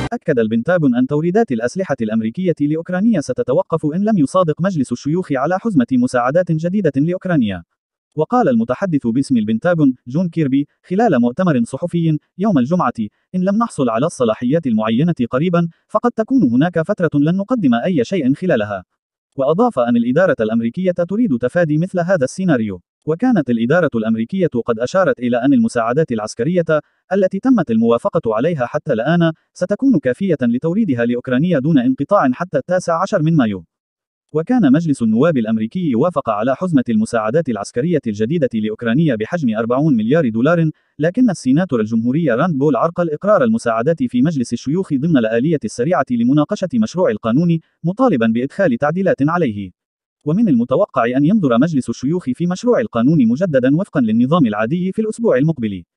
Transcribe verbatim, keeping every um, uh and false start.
أكد البنتاغون أن توريدات الأسلحة الأمريكية لأوكرانيا ستتوقف إن لم يصادق مجلس الشيوخ على حزمة مساعدات جديدة لأوكرانيا. وقال المتحدث باسم البنتاغون جون كيربي خلال مؤتمر صحفي يوم الجمعة: إن لم نحصل على الصلاحيات المعينة قريبا فقد تكون هناك فترة لن نقدم أي شيء خلالها. وأضاف أن الإدارة الأمريكية تريد تفادي مثل هذا السيناريو. وكانت الإدارة الأمريكية قد أشارت إلى أن المساعدات العسكرية التي تمت الموافقة عليها حتى الآن ستكون كافية لتوريدها لأوكرانيا دون انقطاع حتى التاسع عشر من مايو. وكان مجلس النواب الأمريكي وافق على حزمة المساعدات العسكرية الجديدة لأوكرانيا بحجم أربعين مليار دولار، لكن السيناتور الجمهوري راند بول عرقل إقرار المساعدات في مجلس الشيوخ ضمن الآلية السريعة لمناقشة مشروع القانون، مطالبا بإدخال تعديلات عليه. ومن المتوقع أن ينظر مجلس الشيوخ في مشروع القانون مجددا وفقا للنظام العادي في الأسبوع المقبل.